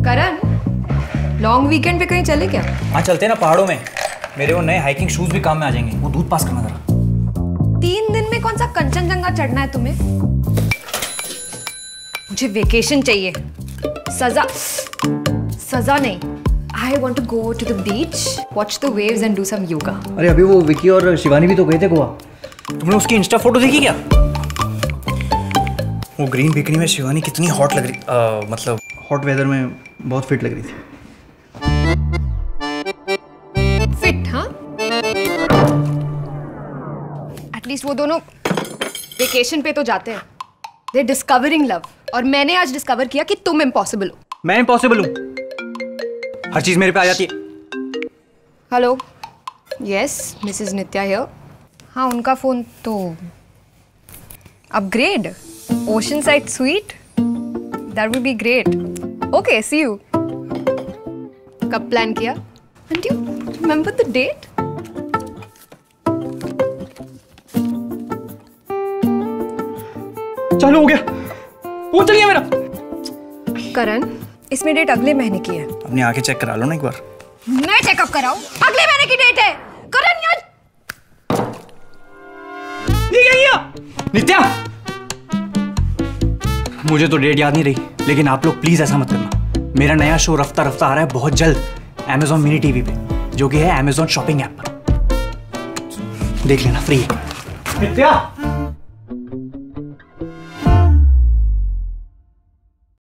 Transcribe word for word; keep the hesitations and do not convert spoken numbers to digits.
करण, long weekend पे कहीं चले क्या? हाँ चलते ना पहाड़ों में। मेरे वो नए हाइकिंग शूज भी काम में आ जाएंगे। वो दूध पास करना जरा। तीन दिन में कौन सा कंचनजंगा चढ़ना है तुम्हें? मुझे वेकेशन चाहिए, सजा सजा नहीं। I want to go to the beach, watch the waves and do some yoga. अरे अभी वो विकी और शिवानी भी तो गए थे गोवा। तुमने उसकी इंस्टा फोटो देखी क्या? वो ग्रीन बिकनी में शिवानी कितनी हॉट लग रही, आ, मतलब हॉट वेदर में बहुत फिट लग रही थी। फिट? हाँ, एटलीस्ट वो दोनों वेकेशन पे तो जाते हैं। They're discovering love, और मैंने आज डिस्कवर किया कि तुम इम्पॉसिबल हो। मैं इम्पॉसिबल हूँ? हर चीज मेरे पे आ जाती है। Hello, yes, Mrs Nitya here. हाँ, उनका फोन तो upgrade, ocean side suite, that would be great. Okay, see you. कब प्लान किया? And you remember the date? चालू हो गया, वो चल गया मेरा। करण, इसमें डेट अगले महीने की है। अपनी आंखें चेक करा लो ना एक बार। मैं चेकअप कराऊं? अगले महीने की डेट है। करण यार, ये क्या किया? नित्या, मुझे तो डेट याद नहीं रही, लेकिन आप लोग प्लीज ऐसा मत करना। मेरा नया शो रफ्ता रफ्ता आ रहा है बहुत जल्द Amazon मिनी टीवी पे, जो कि है Amazon शॉपिंग ऐप पर। देख लेना, फ्री है। नित्या।